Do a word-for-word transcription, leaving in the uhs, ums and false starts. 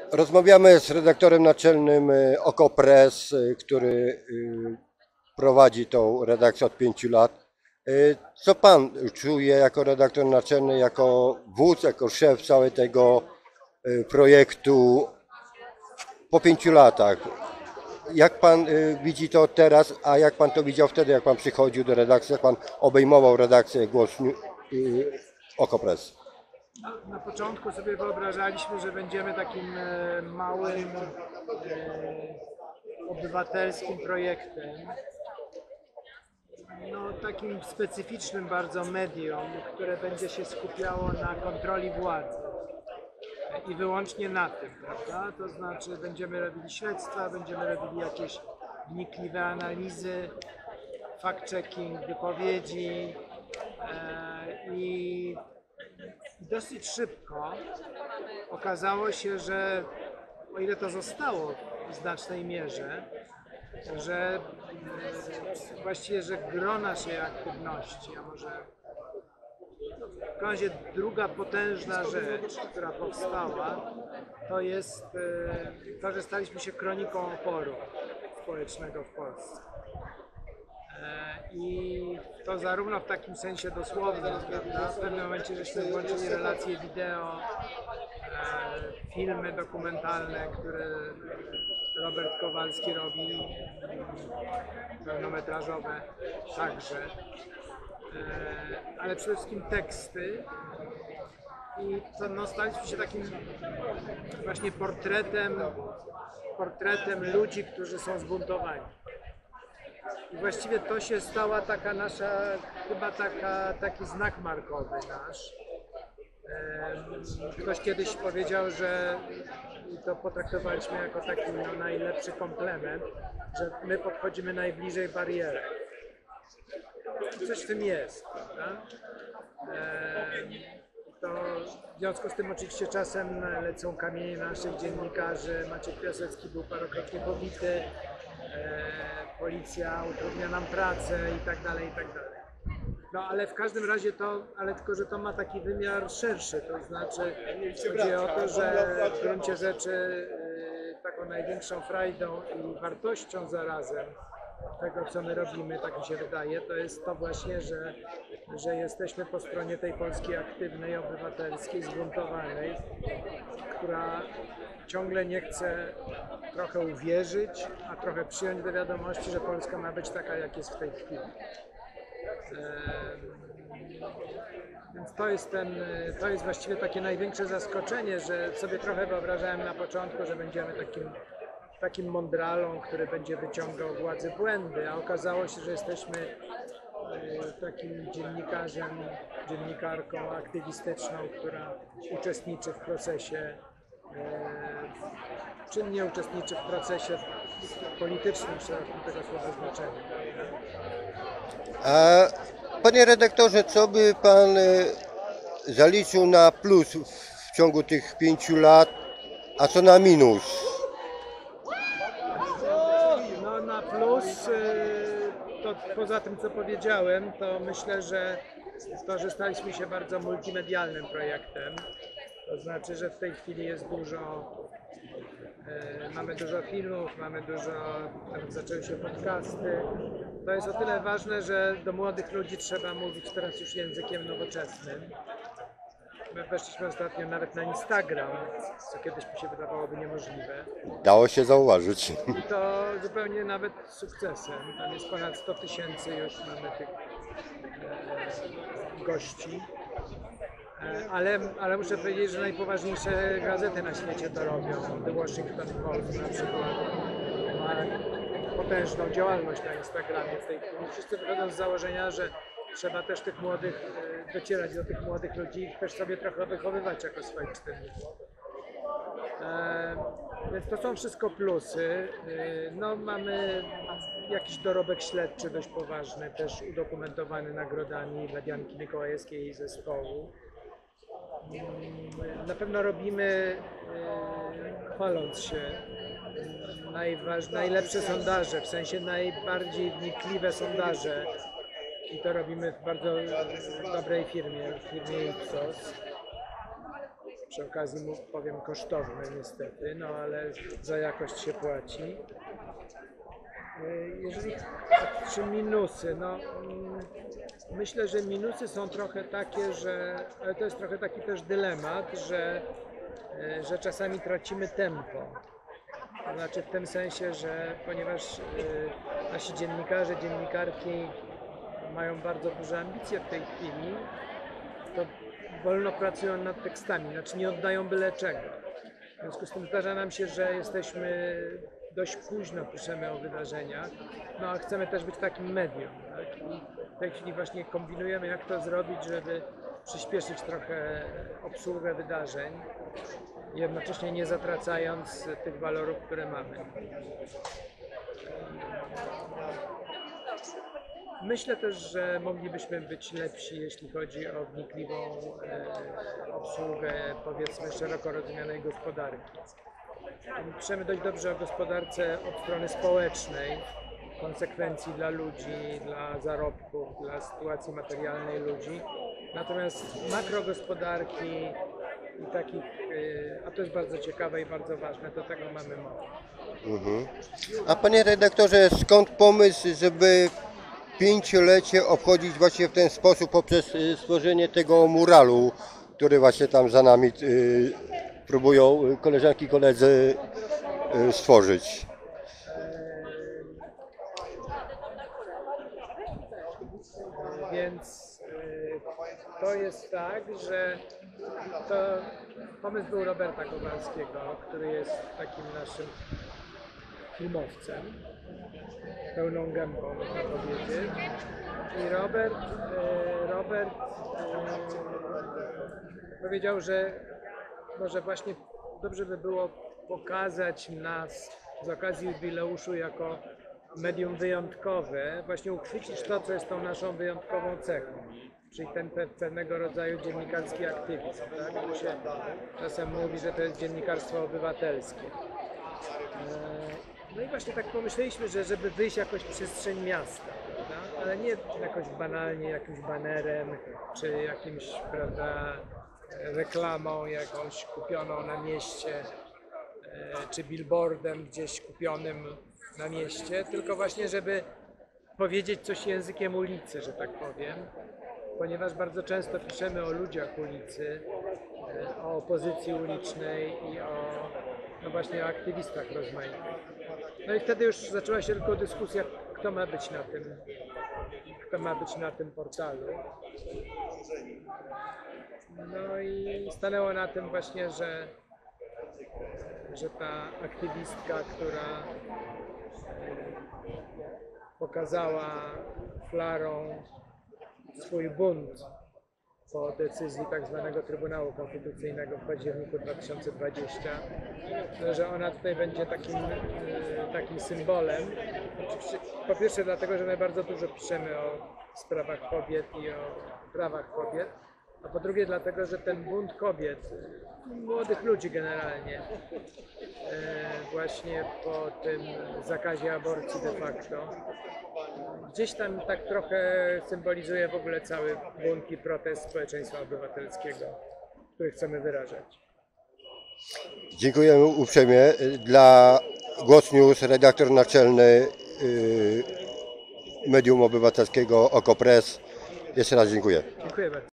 Rozmawiamy z redaktorem naczelnym Okopres, który prowadzi tą redakcję od pięciu lat. Co pan czuje jako redaktor naczelny, jako wódz, jako szef całego tego projektu po pięciu latach? Jak pan widzi to teraz, a jak pan to widział wtedy, jak pan przychodził do redakcji, jak pan obejmował redakcję Głos Okopres? Na, na początku sobie wyobrażaliśmy, że będziemy takim e, małym, e, obywatelskim projektem, no, takim specyficznym bardzo medium, które będzie się skupiało na kontroli władzy i wyłącznie na tym, prawda? To znaczy będziemy robili śledztwa, będziemy robili jakieś wnikliwe analizy, fact-checking, wypowiedzi e, i dosyć szybko okazało się, że o ile to zostało w znacznej mierze, że właściwie, że gro naszej aktywności, a może w każdym razie druga potężna rzecz, która powstała, to jest to, że staliśmy się kroniką oporu społecznego w Polsce. I to zarówno w takim sensie dosłownym, prawda? W pewnym momencie żeśmy włączyli relacje wideo, e, filmy dokumentalne, które Robert Kowalski robi, pełnometrażowe także, e, ale przede wszystkim teksty. I to no, staliśmy się takim właśnie portretem, portretem ludzi, którzy są zbuntowani. I właściwie to się stała taka nasza, chyba taka, taki znak markowy nasz. Ktoś kiedyś powiedział, że i to potraktowaliśmy jako taki no, najlepszy komplement, że my podchodzimy najbliżej bariery. Coś w tym jest, prawda? To w związku z tym oczywiście czasem lecą kamienie naszych dziennikarzy. Maciek Piasecki był parokrotnie pobity. Policja utrudnia nam pracę i tak dalej, i tak dalej. No ale w każdym razie to, ale tylko, że to ma taki wymiar szerszy, to znaczy chodzi o to, że w gruncie rzeczy taką największą frajdą i wartością zarazem tego, co my robimy, tak mi się wydaje, to jest to właśnie, że, że jesteśmy po stronie tej Polski aktywnej, obywatelskiej, zbuntowanej, która ciągle nie chce trochę uwierzyć, a trochę przyjąć do wiadomości, że Polska ma być taka, jak jest w tej chwili. Więc to jest, ten, to jest właściwie takie największe zaskoczenie, że sobie trochę wyobrażałem na początku, że będziemy takim, takim mądralą, który będzie wyciągał władzy błędy, a okazało się, że jesteśmy takim dziennikarzem, dziennikarką aktywistyczną, która uczestniczy w procesie, czynnie uczestniczy w procesie politycznym w szerokim tego słowa znaczeniu. A panie redaktorze, co by pan zaliczył na plus w ciągu tych pięciu lat, a co na minus? No na plus, to poza tym co powiedziałem, to myślę, że to, że staliśmy się bardzo multimedialnym projektem. To znaczy, że w tej chwili jest dużo, e, mamy dużo filmów, mamy dużo, nawet zaczęły się podcasty. To jest o tyle ważne, że do młodych ludzi trzeba mówić teraz już językiem nowoczesnym. My weszliśmy ostatnio nawet na Instagram, co kiedyś mi się wydawałoby niemożliwe. Dało się zauważyć. I to zupełnie nawet z sukcesem. Tam jest ponad sto tysięcy już mamy tych e, gości. Ale, ale muszę powiedzieć, że najpoważniejsze gazety na świecie to robią. The Washington Post na przykład ma potężną działalność na Instagramie w tej chwili. Wszyscy wychodzą z założenia, że trzeba też tych młodych, docierać do tych młodych ludzi i też sobie trochę wychowywać jako swoich czytelników. E, więc to są wszystko plusy. E, no, mamy jakiś dorobek śledczy dość poważny, też udokumentowany nagrodami Medianki Mikołajewskiej i zespołu. Na pewno robimy, e, chwaląc się, najważ, najlepsze sondaże, w sensie najbardziej wnikliwe sondaże. I to robimy w bardzo dobrej firmie, w firmie Ipsos. przy okazji mu powiem kosztowne niestety, no ale za jakość się płaci. Jeżeli czy minusy, no mm, myślę, że minusy są trochę takie, że, ale to jest trochę taki też dylemat, że, e, że czasami tracimy tempo. To znaczy w tym sensie, że ponieważ e, nasi dziennikarze, dziennikarki mają bardzo duże ambicje w tej chwili, to wolno pracują nad tekstami, znaczy nie oddają byle czego. W związku z tym zdarza nam się, że jesteśmy dość późno piszemy o wydarzeniach, no a chcemy też być takim medium. Tak? I w tej chwili właśnie kombinujemy, jak to zrobić, żeby przyspieszyć trochę obsługę wydarzeń, jednocześnie nie zatracając tych walorów, które mamy. Myślę też, że moglibyśmy być lepsi, jeśli chodzi o wnikliwą e, obsługę, powiedzmy, szeroko rozumianej gospodarki. Piszemy dość dobrze o gospodarce od strony społecznej, konsekwencji dla ludzi, dla zarobków, dla sytuacji materialnej ludzi. Natomiast makrogospodarki i takich, a to jest bardzo ciekawe i bardzo ważne, do tego mamy mało. Mhm. A panie redaktorze, skąd pomysł, żeby pięciolecie obchodzić właśnie w ten sposób poprzez y, stworzenie tego muralu, który właśnie tam za nami y, próbują y, koleżanki i koledzy y, stworzyć? Więc y, to jest tak, że to pomysł był Roberta Kowalskiego, który jest takim naszym filmowcem, pełną gębą, można powiedzieć. I Robert, y, Robert y, powiedział, że może właśnie dobrze by było pokazać nas z okazji jubileuszu jako medium wyjątkowe, właśnie uchwycić to, co jest tą naszą wyjątkową cechą, czyli ten pewnego rodzaju dziennikarski aktywizm. Tak? Tu się czasem mówi, że to jest dziennikarstwo obywatelskie. No i właśnie tak pomyśleliśmy, że żeby wyjść jakoś w przestrzeń miasta, prawda? Ale nie jakoś banalnie, jakimś banerem, czy jakimś, prawda, reklamą jakąś kupioną na mieście, czy billboardem gdzieś kupionym na mieście, tylko właśnie, żeby powiedzieć coś językiem ulicy, że tak powiem, ponieważ bardzo często piszemy o ludziach ulicy, o opozycji ulicznej i o, no właśnie o aktywistach rozmaitych. No i wtedy już zaczęła się tylko dyskusja, kto ma być na tym, kto ma być na tym portalu. No i stanęło na tym właśnie, że, że ta aktywistka, która pokazała flarą swój bunt po decyzji tak zwanego Trybunału Konstytucyjnego w październiku dwa tysiące dwudziestym, że ona tutaj będzie takim, takim symbolem. Oczywiście, po pierwsze dlatego, że my bardzo dużo piszemy o sprawach kobiet i o prawach kobiet, a po drugie dlatego, że ten bunt kobiet, młodych ludzi generalnie, właśnie po tym zakazie aborcji de facto, gdzieś tam tak trochę symbolizuje w ogóle cały bunt i protest społeczeństwa obywatelskiego, który chcemy wyrażać. Dziękujemy uprzejmie. Dla Głos News redaktor naczelny y, Medium Obywatelskiego Okopres. Jeszcze raz dziękuję. Dziękuję bardzo.